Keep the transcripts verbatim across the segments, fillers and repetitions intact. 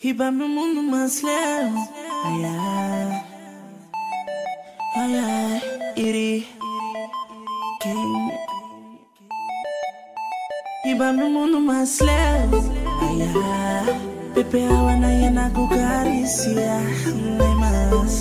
Riba meu mundo mais leve. Ai ai, ai ai, iri. Quem? Riba meu mundo mais leve. Ai ai, pepe awa na yena kukaricia. Nem mais.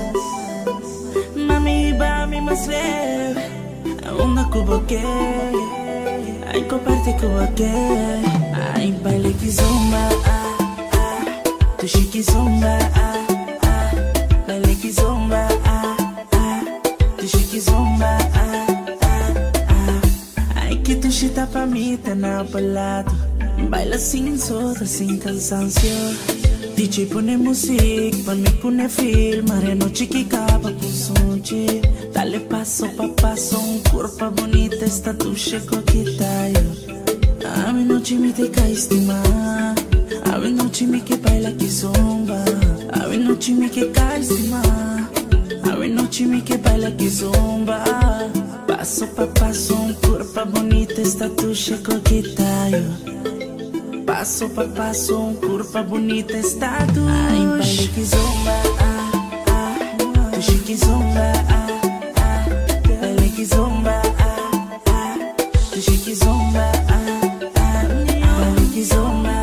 Mami riba mi mais leve. Una kuboke. Ai comparte kuboke. Ai baile que zomba. Tu chique zomba, ah, ah, baile que zomba, ah, ah, tu chique zomba, ah, ah, ah. Ai que tu chita pra mim, tá na balada. Baila sin soda, sin cansancio. D J pone música, pra mim pone film. Mareno chiqui capa com sonche. Dale passo pa passo, um corpo bonito, esta tu checo que tá eu. A mim não te me te estimar. A mim não te me que baila que zomba. A mim não te me que cai cima. A mim não te me que baila que zomba. Passo pa passo, um corpo bonito, está tu checo que tá eu. Passo pa passo, um corpo bonito, está tu. Ai, baila que zomba, ah, ah, tu chique zomba, ah, ah, baila que zomba, ah, ah, tu chique zomba, ah, ah, baila que zomba.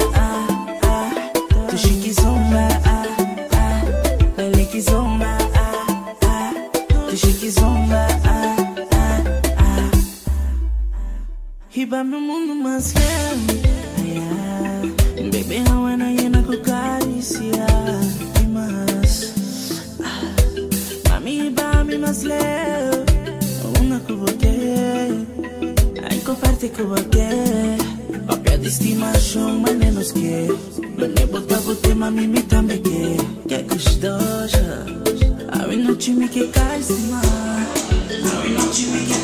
Riba meu mundo mais leve. Ai, ai, baby, how when I ain't a caricia. Mas, mami, riba mi mais leve. Una cuboque. Ai, comparte cuboque. Papel de estimação, mas menos que. Não botar bote, mami, me também que. Que gostosa. A mim não te me que cai cima. A mim não te me que